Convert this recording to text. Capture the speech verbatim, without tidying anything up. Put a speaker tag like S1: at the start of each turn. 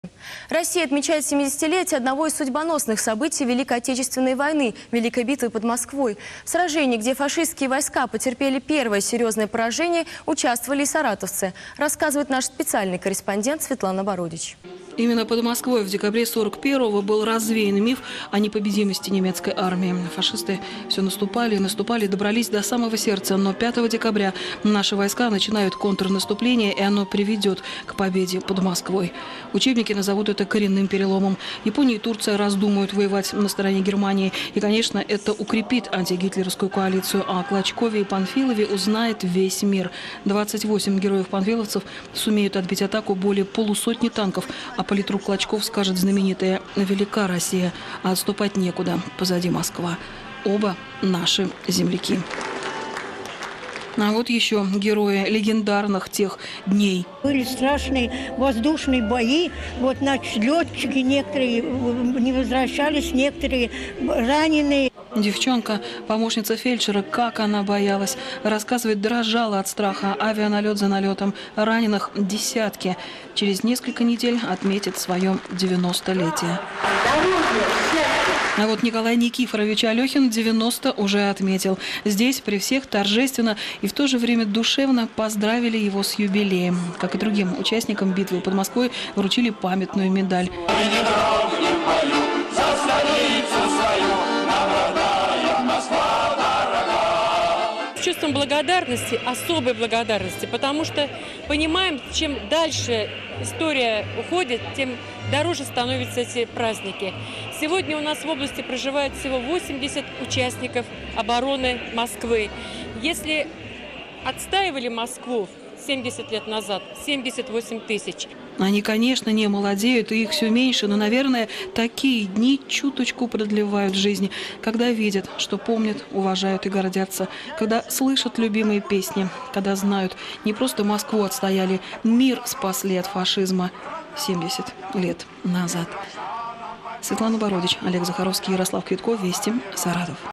S1: Россия отмечает семидесятилетие одного из судьбоносных событий Великой Отечественной войны – Великой битвы под Москвой. В сражении, где фашистские войска потерпели первое серьезное поражение, участвовали и саратовцы, рассказывает наш специальный корреспондент Светлана Бородич.
S2: Именно под Москвой в декабре сорок первого был развеян миф о непобедимости немецкой армии. Фашисты все наступали и наступали, добрались до самого сердца. Но пятого декабря наши войска начинают контрнаступление, и оно приведет к победе под Москвой. Учебники назовут это коренным переломом. Япония и Турция раздумают воевать на стороне Германии. И, конечно, это укрепит антигитлеровскую коалицию. А о Клочкове и Панфилове узнает весь мир. двадцать восемь героев-панфиловцев сумеют отбить атаку более полусотни танков. А политрук Клочков скажет знаменитое: «Велика Россия, а отступать некуда, позади Москва». Оба наши земляки. А вот еще герои легендарных тех дней.
S3: Были страшные воздушные бои. Вот, значит, летчики некоторые не возвращались, некоторые раненые.
S2: Девчонка, помощница фельдшера, как она боялась. Рассказывает, дрожала от страха. Авианалет за налетом. Раненых десятки. Через несколько недель отметит свое девяностолетие. А вот Николай Никифорович Алехин девяносто уже отметил. Здесь при всех торжественно и в то же время душевно поздравили его с юбилеем. Как и другим участникам битвы под Москвой вручили памятную медаль.
S4: Чувством благодарности, особой благодарности, потому что понимаем, чем дальше история уходит, тем дороже становятся эти праздники. Сегодня у нас в области проживает всего восемьдесят участников обороны Москвы. Если отстаивали Москву семьдесят лет назад, семьдесят восемь тысяч.
S2: Они, конечно, не молодеют, и их все меньше, но, наверное, такие дни чуточку продлевают жизнь, когда видят, что помнят, уважают и гордятся, когда слышат любимые песни, когда знают, не просто Москву отстояли, мир спасли от фашизма семьдесят лет назад. Светлана Бородич, Олег Захаровский, Ярослав Квитков, Вести, Саратов.